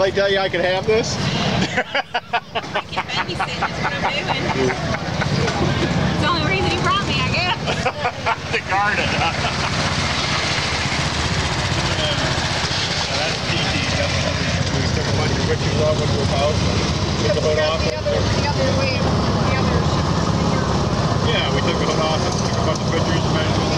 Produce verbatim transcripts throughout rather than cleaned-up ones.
I tell you I could have this? I can't babysit, that's what I'm doing. It's the only reason he brought me, I guess. The garden. Yeah. That's T T. We took a bunch of pictures off into his house and took the hood off. The other, the other way, the other ship. Yeah, we took the hood off and took a bunch of pictures and measurements.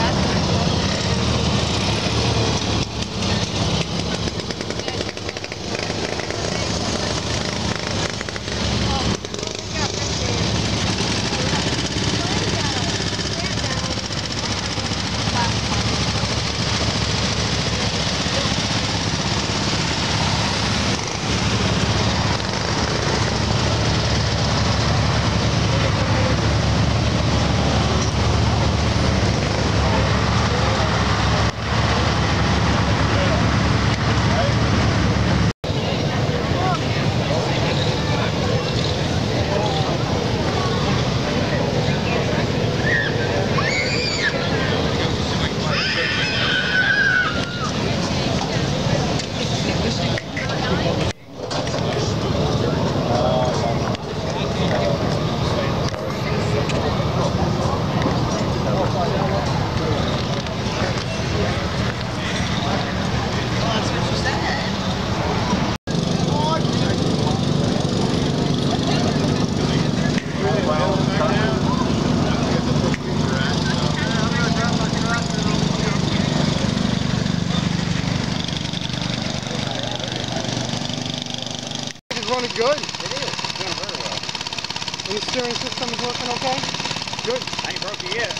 Running good. It is. It's doing very well. And the steering system is working okay? Good. I ain't broke it yet.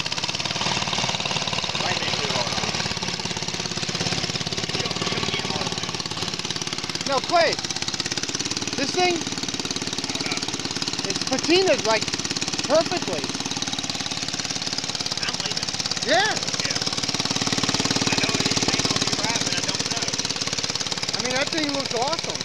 Might be too hard. No, Clay. This thing, it's patinaed like perfectly. I'm leaving. Yeah. Yeah. I know it ain't gonna be right, but I don't know. I mean, that thing looks awesome.